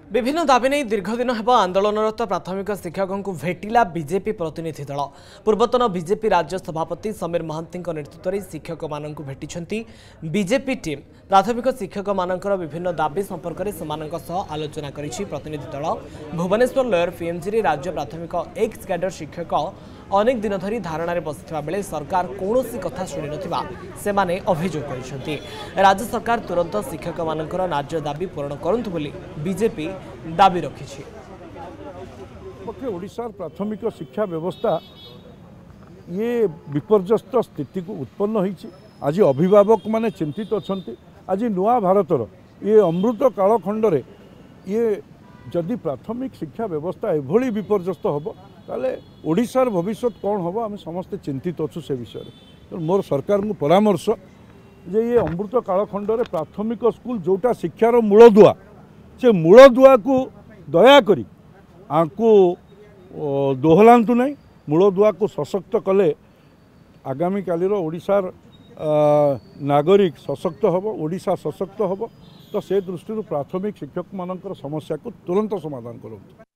विभिन्न दाबी नहीं दीर्घदिन हेब आंदोलनरत प्राथमिक शिक्षकों को भेटिला बीजेपी प्रतिनिधि दल। पूर्वतन बीजेपी राज्य सभापति समीर महांती नेतृत्व में शिक्षक मान भेटी बीजेपी टीम प्राथमिक शिक्षक मान विभिन्न दाबी संपर्क में आलोचना करिछि प्रतिनिधि दल। भुवनेश्वर लोयर पीएमजी राज्य प्राथमिक एक्स कैडर शिक्षक अनेक दिन धरी धारणा बसिथिबा बेले सरकार कौनसी कथा शुणी नथिबा सेमाने अभियोग करिसेंति। राज्य सरकार तुरंत शिक्षक मानकर न्याय्य दाबी पूरण करंतु बोली बीजेपी दाबी रखिछि। ओडिशा प्राथमिक शिक्षा व्यवस्था ये विपर्यस्त स्थिति को उत्पन्न होइछि। आज अभिभावक माने चिंतित अछंती। आज नुआ भारतर ये अमृत कालखंडरे ये जदि प्राथमिक शिक्षा व्यवस्था एभली विपर्यस्त हम ताले ओडिशार भविष्य कौन हम आम समस्ते चिंतित अच्छु से विषय तो मोर सरकार को परामर्श जे ये अमृत कालखंडरे प्राथमिक स्कूल जोटा शिक्षार मूलदुआ से मूलदुआ को दयाकोरी आंकु दोहलांतु नहीं मूलदुआ को सशक्त कले आगामी कालीर ओडिशार नागरिक सशक्त हम ओडिशा सशक्त हम तो से दृष्टि प्राथमिक शिक्षक मानकर समस्या को तुरंत समाधान करूँ।